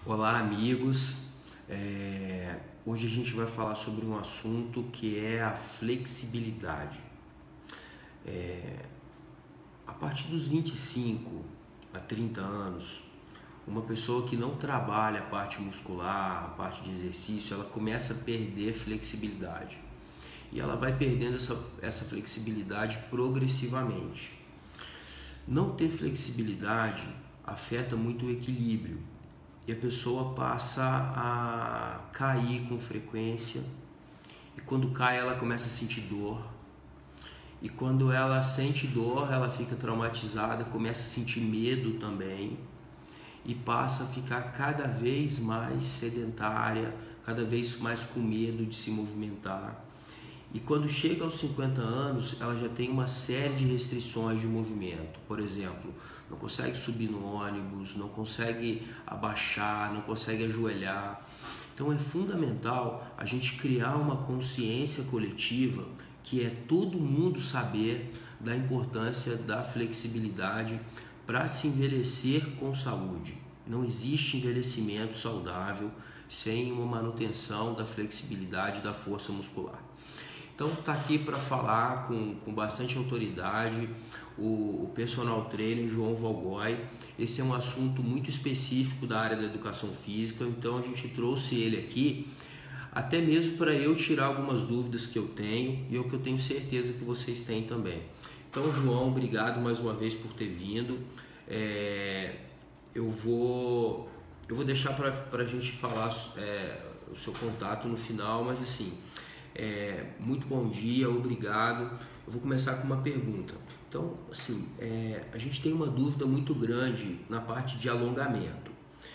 Olá, amigos. Hoje a gente vai falar sobre um assunto que é a flexibilidade. A partir dos 25 a 30 anos, uma pessoa que não trabalha a parte muscular, a parte de exercício, ela começa a perder flexibilidade. E ela vai perdendo essa flexibilidade progressivamente. Não ter flexibilidade afeta muito o equilíbrio. E a pessoa passa a cair com frequência, e quando cai ela começa a sentir dor, e quando ela sente dor ela fica traumatizada, começa a sentir medo também, e passa a ficar cada vez mais sedentária, cada vez mais com medo de se movimentar. E quando chega aos 50 anos, ela já tem uma série de restrições de movimento. Por exemplo, não consegue subir no ônibus, não consegue abaixar, não consegue ajoelhar. Então é fundamental a gente criar uma consciência coletiva, que é todo mundo saber da importância da flexibilidade para se envelhecer com saúde. Não existe envelhecimento saudável sem uma manutenção da flexibilidade da força muscular. Então está aqui para falar com bastante autoridade o personal trainer João Valgói. Esse é um assunto muito específico da área da educação física, então a gente trouxe ele aqui até mesmo para eu tirar algumas dúvidas que eu tenho e o que eu tenho certeza que vocês têm também. Então, João, obrigado mais uma vez por ter vindo. Eu vou deixar para a gente falar o seu contato no final, mas assim, muito bom dia, obrigado. Eu vou começar com uma pergunta. Então, assim, a gente tem uma dúvida muito grande na parte de alongamento.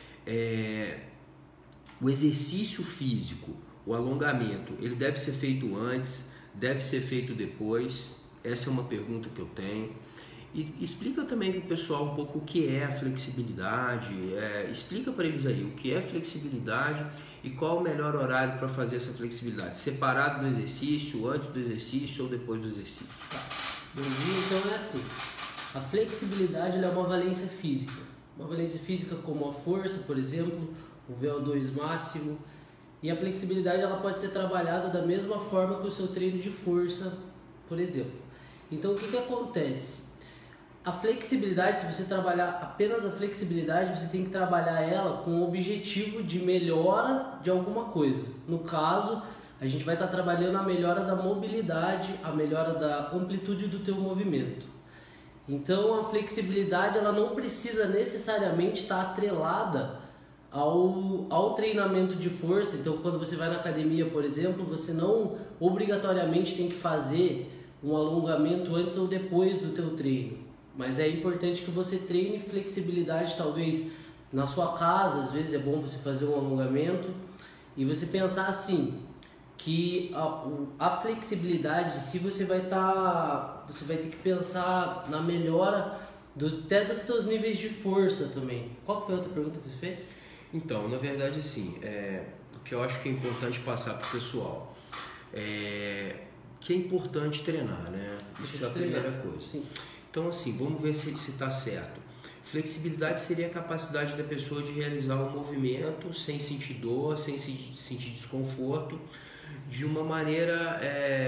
O exercício físico, o alongamento, ele deve ser feito antes, deve ser feito depois? Essa é uma pergunta que eu tenho. E explica também para o pessoal um pouco o que é a flexibilidade, explica para eles aí o que é flexibilidade e qual o melhor horário para fazer essa flexibilidade, separado do exercício, antes do exercício ou depois do exercício. Tá. Bom dia, então é assim, a flexibilidade é uma valência física como a força, por exemplo, o VO2 máximo, e a flexibilidade ela pode ser trabalhada da mesma forma que o seu treino de força, por exemplo. Então o que acontece? A flexibilidade, se você trabalhar apenas a flexibilidade, você tem que trabalhar ela com o objetivo de melhora de alguma coisa. No caso, a gente vai estar trabalhando a melhora da mobilidade, a melhora da amplitude do teu movimento. Então, a flexibilidade ela não precisa necessariamente estar atrelada ao treinamento de força. Então, quando você vai na academia, por exemplo, você não obrigatoriamente tem que fazer um alongamento antes ou depois do teu treino. Mas é importante que você treine flexibilidade, talvez na sua casa. Às vezes é bom você fazer um alongamento e você pensar assim, que a flexibilidade, se você vai ter que pensar na melhora até dos seus níveis de força também. Qual foi a outra pergunta que você fez? Então, na verdade, assim, o que eu acho que é importante passar para o pessoal que é importante treinar, né? Isso é a primeira coisa. Sim. Então, assim, vamos ver se está certo. Flexibilidade seria a capacidade da pessoa de realizar um movimento sem sentir dor, sem sentir desconforto, de uma maneira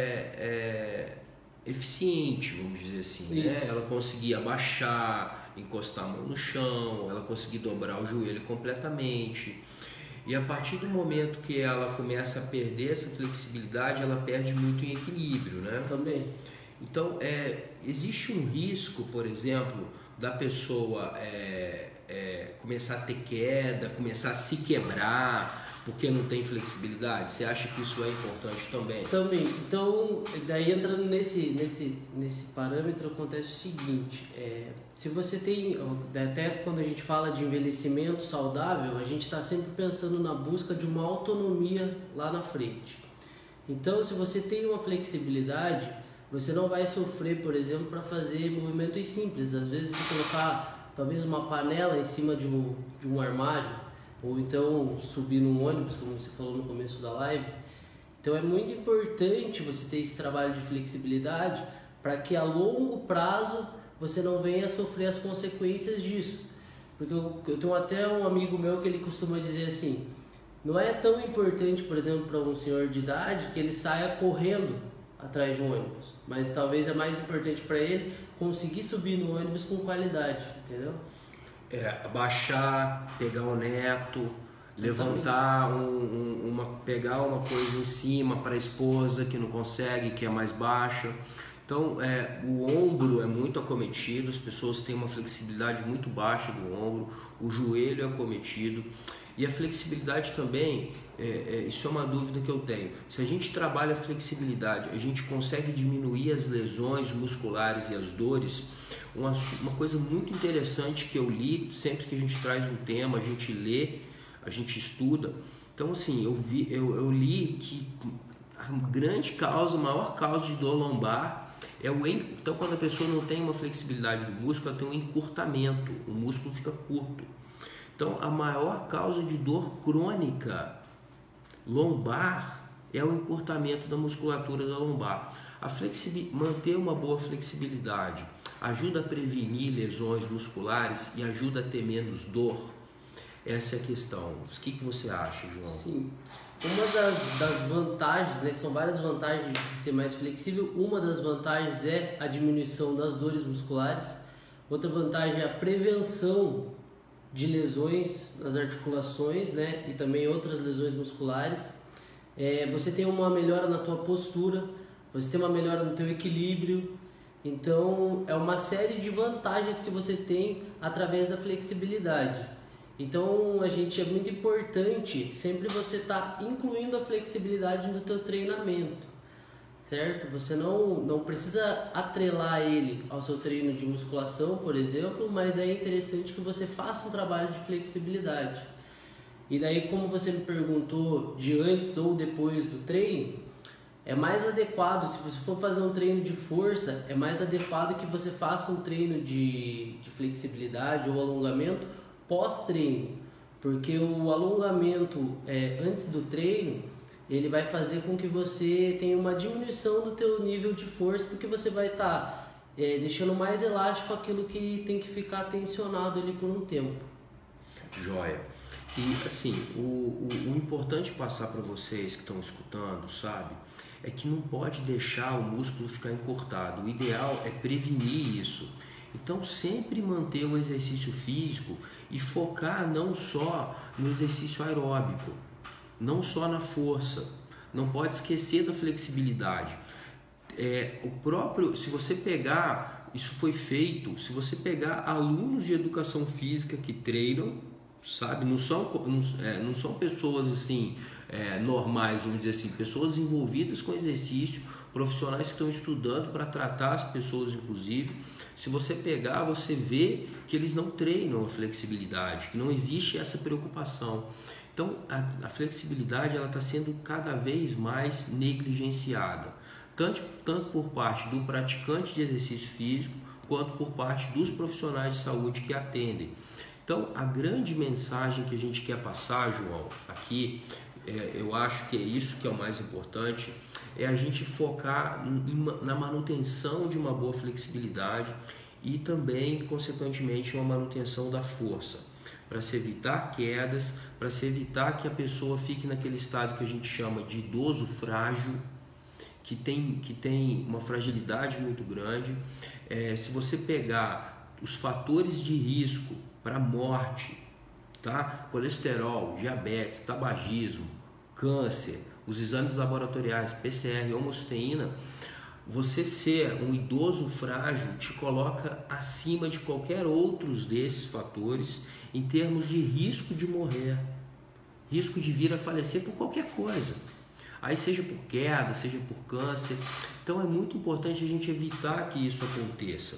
eficiente, vamos dizer assim, né? Ela conseguir abaixar, encostar a mão no chão, ela conseguir dobrar o joelho completamente. E a partir do momento que ela começa a perder essa flexibilidade, ela perde muito em equilíbrio, né? Também. Então, existe um risco, por exemplo, da pessoa começar a ter queda, começar a se quebrar, porque não tem flexibilidade? Você acha que isso é importante também? Também. Então, daí entrando nesse parâmetro, acontece o seguinte, se você tem, até quando a gente fala de envelhecimento saudável, a gente está sempre pensando na busca de uma autonomia lá na frente. Então, se você tem uma flexibilidade, você não vai sofrer, por exemplo, para fazer movimentos simples. Às vezes, você colocar talvez uma panela em cima de um armário, ou então subir num ônibus, como você falou no começo da live. Então é muito importante você ter esse trabalho de flexibilidade para que a longo prazo você não venha a sofrer as consequências disso. Porque eu tenho até um amigo meu que ele costuma dizer assim, não é tão importante, por exemplo, para um senhor de idade que ele saia correndo atrás de um ônibus, mas talvez é mais importante para ele conseguir subir no ônibus com qualidade, entendeu? Abaixar, pegar o neto, levantar pegar uma coisa em cima para a esposa que não consegue, que é mais baixa. Então, o ombro é muito acometido, as pessoas têm uma flexibilidade muito baixa do ombro, o joelho é acometido. E a flexibilidade também, isso é uma dúvida que eu tenho. Se a gente trabalha a flexibilidade, a gente consegue diminuir as lesões musculares e as dores. Uma coisa muito interessante que eu li, sempre que a gente traz um tema, a gente lê, a gente estuda. Então, assim, eu li que a grande causa, a maior causa de dor lombar então, quando a pessoa não tem uma flexibilidade do músculo, ela tem um encurtamento, o músculo fica curto. Então, a maior causa de dor crônica lombar é o encurtamento da musculatura da lombar. Manter uma boa flexibilidade ajuda a prevenir lesões musculares e ajuda a ter menos dor. Essa é a questão. O que você acha, João? Sim. Uma das vantagens, né, são várias vantagens de ser mais flexível. Uma das vantagens é a diminuição das dores musculares. Outra vantagem é a prevenção de lesões nas articulações, né, e também outras lesões musculares. Você tem uma melhora na tua postura, você tem uma melhora no teu equilíbrio. Então, é uma série de vantagens que você tem através da flexibilidade. Então, é muito importante sempre você estar incluindo a flexibilidade no teu treinamento, certo? Você não precisa atrelar ele ao seu treino de musculação, por exemplo, mas é interessante que você faça um trabalho de flexibilidade. E daí, como você me perguntou de antes ou depois do treino, é mais adequado, se você for fazer um treino de força, é mais adequado que você faça um treino de flexibilidade ou alongamento pós-treino, porque o alongamento antes do treino, ele vai fazer com que você tenha uma diminuição do teu nível de força, porque você vai estar deixando mais elástico aquilo que tem que ficar tensionado ali por um tempo. Joia. E assim, o importante passar para vocês que estão escutando, sabe, é que não pode deixar o músculo ficar encurtado. O ideal é prevenir isso. Então, sempre manter o exercício físico e focar não só no exercício aeróbico, não só na força. Não pode esquecer da flexibilidade. Se você pegar, isso foi feito, se você pegar alunos de educação física que treinam, sabe, não são pessoas assim normais, vamos dizer assim, pessoas envolvidas com exercício, profissionais que estão estudando para tratar as pessoas, inclusive. Se você pegar, você vê que eles não treinam a flexibilidade, que não existe essa preocupação. Então, a flexibilidade ela está sendo cada vez mais negligenciada, tanto por parte do praticante de exercício físico, quanto por parte dos profissionais de saúde que atendem. Então, a grande mensagem que a gente quer passar, João, aqui, eu acho que é isso que é o mais importante, é a gente focar na manutenção de uma boa flexibilidade e também, consequentemente, uma manutenção da força, para se evitar quedas, para se evitar que a pessoa fique naquele estado que a gente chama de idoso frágil, que tem uma fragilidade muito grande. Se você pegar os fatores de risco para morte, tá? Colesterol, diabetes, tabagismo, câncer, os exames laboratoriais, PCR, homocisteína, você ser um idoso frágil te coloca acima de qualquer outros desses fatores em termos de risco de morrer, risco de vir a falecer por qualquer coisa. Aí seja por queda, seja por câncer. Então é muito importante a gente evitar que isso aconteça.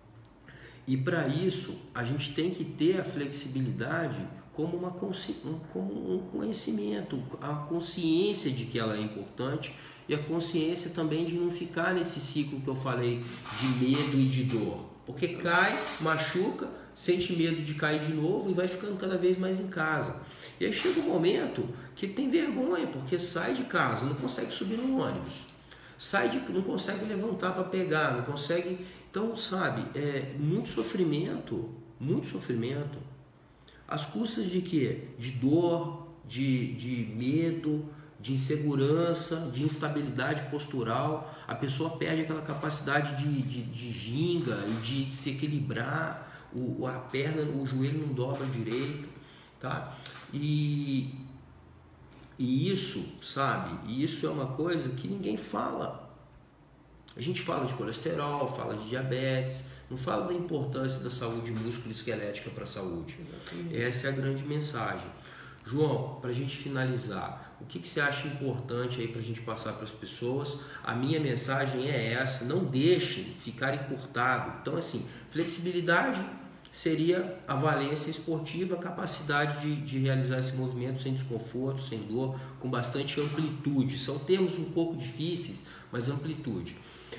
E para isso a gente tem que ter a flexibilidade como um conhecimento, a consciência de que ela é importante e a consciência também de não ficar nesse ciclo que eu falei de medo e de dor. Porque cai, machuca, sente medo de cair de novo e vai ficando cada vez mais em casa. E aí chega um momento que tem vergonha, porque sai de casa, não consegue subir no ônibus, não consegue levantar para pegar, não consegue... Então, sabe, muito sofrimento, muito sofrimento. Às custas de quê? De dor, de medo, de insegurança, de instabilidade postural. A pessoa perde aquela capacidade de ginga e de se equilibrar, a perna, o joelho não dobra direito, tá? E isso, sabe? Isso é uma coisa que ninguém fala. A gente fala de colesterol, fala de diabetes, não fala da importância da saúde músculo-esquelética para a saúde. Exatamente. Essa é a grande mensagem. João, para a gente finalizar, o que você acha importante aí para a gente passar para as pessoas? A minha mensagem é essa: não deixem ficar encurtado. Então, assim, flexibilidade seria a valência esportiva, a capacidade de realizar esse movimento sem desconforto, sem dor, com bastante amplitude. São termos um pouco difíceis, mas amplitude.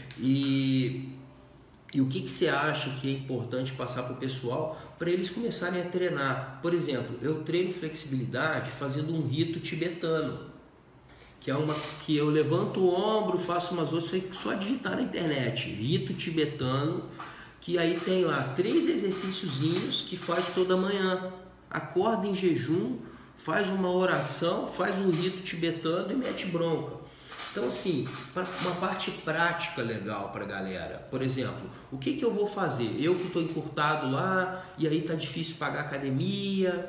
E o que você acha que é importante passar para o pessoal para eles começarem a treinar? Por exemplo, eu treino flexibilidade fazendo um rito tibetano, que eu levanto o ombro, faço umas outras, só digitar na internet, rito tibetano, que aí tem lá 3 exercíciozinhos que faz toda manhã. Acorda em jejum, faz uma oração, faz um rito tibetano e mete bronca. Então, assim, uma parte prática legal para a galera. Por exemplo, o que eu vou fazer? Eu que estou encurtado lá e aí tá difícil pagar academia,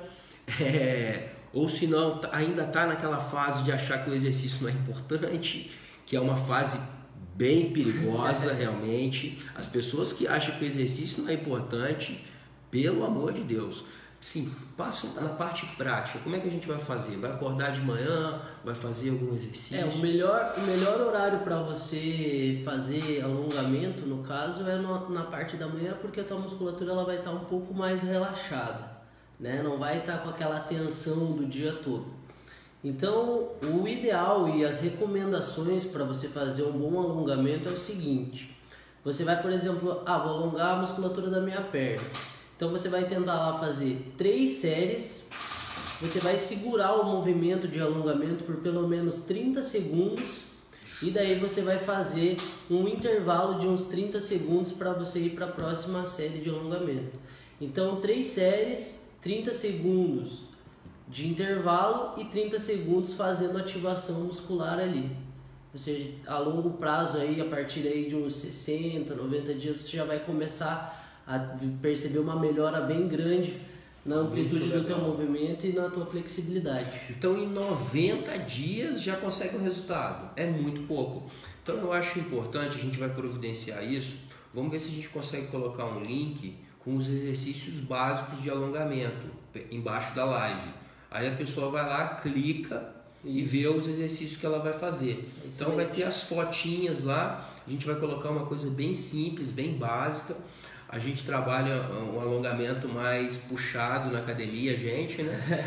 ou se não, ainda tá naquela fase de achar que o exercício não é importante, que é uma fase bem perigosa realmente. As pessoas que acham que o exercício não é importante, pelo amor de Deus, sim, passa na parte prática. Como é que a gente vai fazer? Vai acordar de manhã? Vai fazer algum exercício? O melhor horário para você fazer alongamento, no caso, é na parte da manhã, porque a tua musculatura ela vai estar um pouco mais relaxada, né? Não vai estar com aquela tensão do dia todo. Então, o ideal e as recomendações para você fazer um bom alongamento é o seguinte: você vai, por exemplo, vou alongar a musculatura da minha perna. Então você vai tentar lá fazer 3 séries, você vai segurar o movimento de alongamento por pelo menos 30 segundos e daí você vai fazer um intervalo de uns 30 segundos para você ir para a próxima série de alongamento. Então 3 séries, 30 segundos de intervalo e 30 segundos fazendo ativação muscular ali. Você, a longo prazo, aí, a partir aí de uns 60, 90 dias, você já vai começar a perceber uma melhora bem grande na amplitude do teu movimento e na tua flexibilidade. Então, em 90 dias já consegue um resultado. É muito pouco. Então, eu acho importante, a gente vai providenciar isso. Vamos ver se a gente consegue colocar um link com os exercícios básicos de alongamento embaixo da live. Aí a pessoa vai lá, clica e vê os exercícios que ela vai fazer. Então, vai ter as fotinhas lá. A gente vai colocar uma coisa bem simples, bem básica. A gente trabalha um alongamento mais puxado na academia, gente,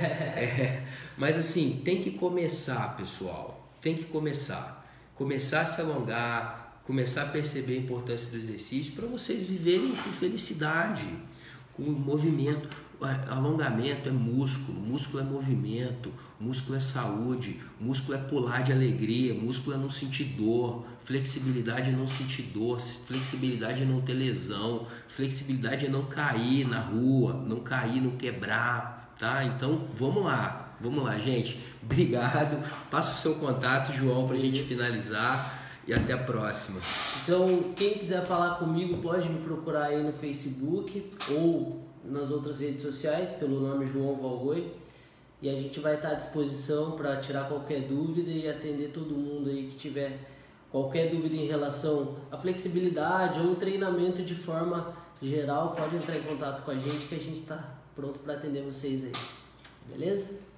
né? Mas assim, tem que começar, pessoal. Tem que começar. Começar a se alongar, começar a perceber a importância do exercício para vocês viverem com felicidade, com movimento. Alongamento é músculo, músculo é movimento, músculo é saúde, músculo é pular de alegria, músculo é não sentir dor, flexibilidade é não sentir dor, flexibilidade é não ter lesão, flexibilidade é não cair na rua, não cair, não quebrar, tá? Então vamos lá, gente, obrigado, passa o seu contato, João, pra gente finalizar e até a próxima. Então quem quiser falar comigo pode me procurar aí no Facebook ou nas outras redes sociais pelo nome João Valgoi, e a gente vai estar à disposição para tirar qualquer dúvida e atender todo mundo aí que tiver qualquer dúvida em relação à flexibilidade ou treinamento de forma geral. Pode entrar em contato com a gente que a gente está pronto para atender vocês aí, beleza?